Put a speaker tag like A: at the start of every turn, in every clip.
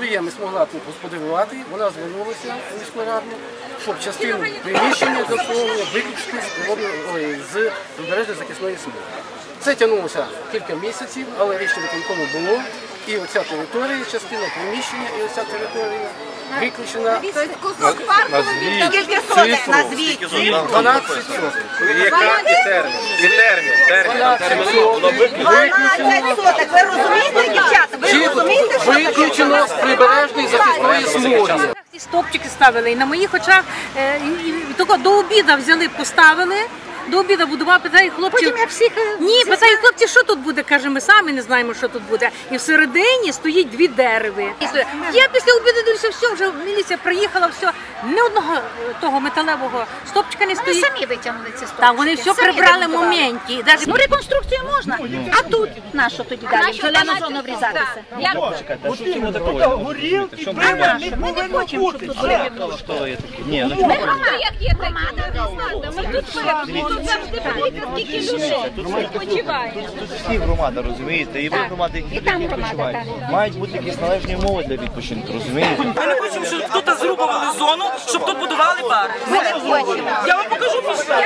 A: підприємець могла тут господарювати, вона звернулася в міську раду, щоб частину приміщення до обслуговування виключити з прибережної захисної смуги. Це тягнулося кілька місяців, але рішення виконкому було. І оця територія, частина приміщення, і оця територія виключена.
B: Кусок парку, скільки соток, назвіть.
A: 12 соток.
C: Яка і термін? І термін.
B: 12 соток. Ви розумієте, дівчата? Ви розумієте, що таке?
A: Виключено з прибережної захисної смуги.
D: Ці стовпчики ставили, і на моїх очах тільки до обіду взяли, поставили. До обіду будував, питає хлопців.
B: Потім я всіх...
D: Ні, питає хлопці, що тут буде? Каже, ми самі не знаємо, що тут буде. І всередині стоїть 2 дереви. Я після обіду дивлюся, все, вже міліція приїхала, все. Ні одного того металевого стовпчика не стоїть.
B: Вони самі витягнули ці стовпчики.
D: Так, вони все прибрали в моменті.
B: Ну, реконструкцію можна. А тут на що тоді далі? Зелену зону врізатися.
E: Горілки, приватні
B: Ми не хочемо, щоб тут були.
F: Ми громада, як є громада, ми тут живемо. Тут завжди подивіться, скільки людей відпочиває.
E: Тут всі громади, розумієте? І ви громади, які тут відпочивають. Мають бути якісь належні умови для відпочинку, розумієте?
G: Ми не хочемо, щоб тут зрубували зону, щоб тут будували бар. Я вам покажу після.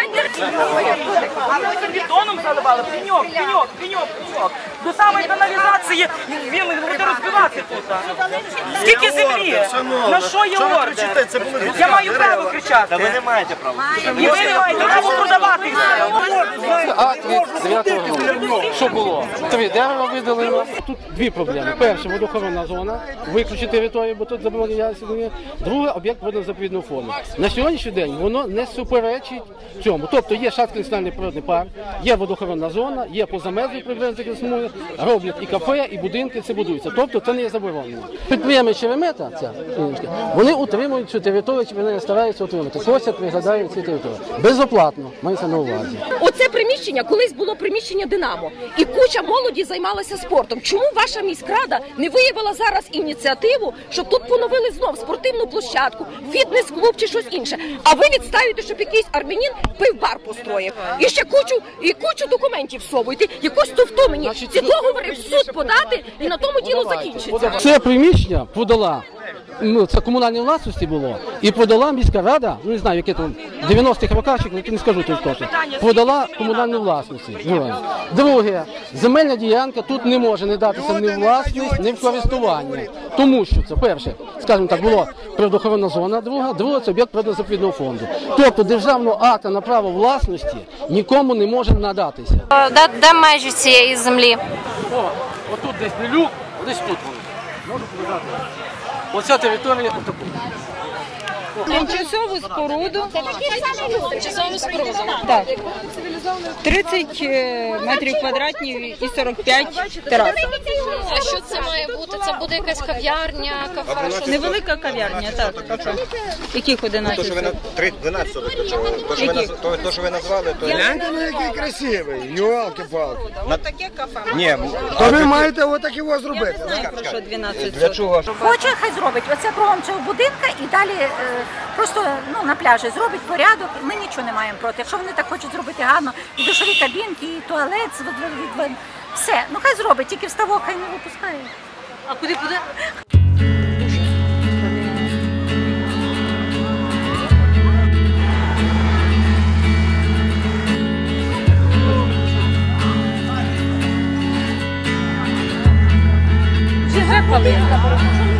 G: Бетоном заливали, пеньок. До самої каналізації він буде розбивати тут. Скільки землі? На що є ордер? Я маю право кричати.
E: Та ви не маєте права.
G: І ви не маєте право продавати.
A: Акт від 9 грудня. Що було? 3 дерева видалено. Тут 2 проблеми. Перше, водоохоронна зона, виключити територію, бо тут заборонені ясені. Друге, об'єкт водозаповідного фонду. На сьогоднішній день воно не суперечить цьому. Тобто є Шацький національний природний парк, є водоохоронна зона, є поза межою прибережної смуги, роблять і кафе, і будинки, це будується. Тобто це не є заборонено. Підприємець Черемета, вони утримують цю територію, чи вони стараються утримати. Просять, приглядають цю територію. Безоплатно, мається на увазі.
H: Оце приміщення колись було приміщення «Динамо». І куча молоді займалася спортом. Чому ваша міськрада не виявила зараз ініціативу, щоб тут поновили знов спортивну площадку, фітнес-клуб чи щось інше? А ви відставите, щоб якийсь армянин пив-бар построїв. І ще кучу документів всовуєте. Якось туфту мені ці договори в суд подати і на тому діло закінчиться.
A: Це приміщення подала, це комунальній власності було, і подала міська рада, не знаю, яке там, 90-х роках, не скажу точно, подала комунальну власності. Друге, земельна ділянка тут не може не датися ні в власність, ні в користування. Тому що це, перше, скажімо так, була природоохоронна зона, друге, це об'єкт природозаповідного фонду. Тобто державного акта на право власності нікому не може надатися.
F: Де межі цієї землі?
A: Отут десь Лілюк, десь тут вони. Можу показати. Оця територія отаку.
I: Тимчасову споруду. Так. 30 метрів квадратних і 45 терас.
F: А що це має бути? Це буде якась кав'ярня, кафе?
I: Невелика кав'ярня, так. Яких 11?
C: 12 то, що ви назвали, то...
J: Гляньте, ну який красивий, йолки-палки.
I: Таке кафе.
C: Ні,
J: То ви маєте отак його зробити.
I: Я знаю, про що 12
C: для чого?
B: Хоче, хай зробить. Оце кругом цього будинка і далі просто на пляжі зробить порядок. Ми нічого не маємо проти. Якщо вони так хочуть зробити гарно, і душові кабінки, і туалет, все. Ну хай зробить, тільки в ставок хай не випускає.
D: А куди? Вже палинка.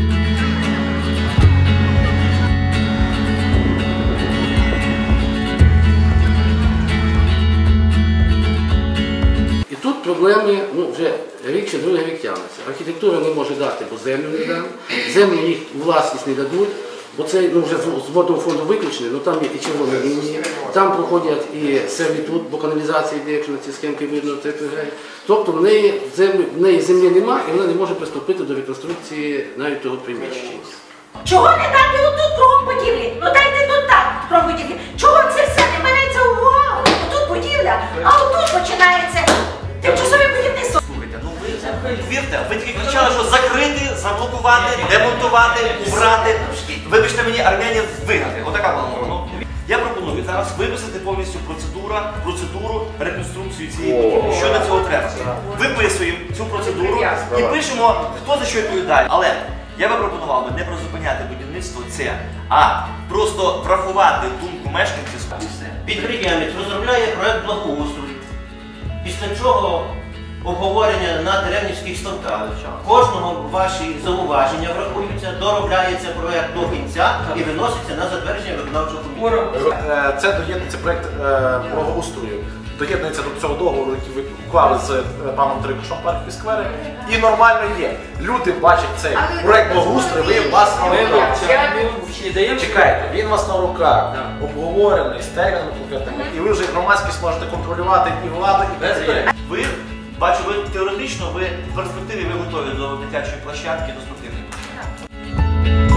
A: І тут проблеми, вже рік чи другий рік тягнеться. Архітектура не може дати, бо землю не дам. Землю їх у власність не дадуть, бо це вже з водного фонду виключено, там є і червоні лінії, там проходять і сервітут, бо каналізація йде, якщо на ці схемки видно, тобто в неї землі немає і вона не може приступити до реконструкції навіть того приміщення.
B: Чого не дати отут кругом будівлі? Ну дайте тут так кругом будівлі. Чого це все не береться увагу? Отут будівля, а отут починається тимчасове будівництво.
K: Слухайте, ви вірте, ви тільки кричали, що закрити, заблокувати, демонтувати, убрати. Вибачте мені, армянів вигнати. Отака була мова. Я пропоную зараз виписати повністю процедуру реконструкції цієї будівлі. Що для цього треба? Виписуємо цю процедуру і пишемо, хто за що відповідає. Але Я би пропонував не призупиняти будівництво це, а просто врахувати думку мешканців.
L: Підприємець розробляє проект благоустрою, після чого обговорення на теревнівських ставках. Кожного ваші зауваження врахуються, доробляється проект до кінця і виноситься на затвердження виконавчого комітету.
M: Це доєднується проект благоустрою. Доєднується до цього договору, який ви уклали з паном Трикушем паркові сквери. І нормально є. Люди бачать цей проект благоустрою, ви у вас на руках. Чекайте, він у вас на руках, обговорений, з термінами конкретними. І ви вже громадськість можете контролювати і владу, і підприємців.
K: Ви, бачу, ви теоретично, ви в перспективі ви готові до дитячої площадки, до спортивної площадки.